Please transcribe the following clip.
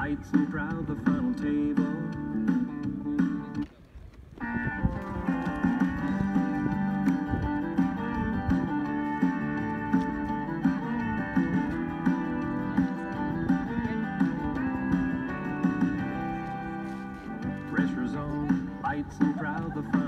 lights and crowd the final table. Pressure's on, lights and crowd the final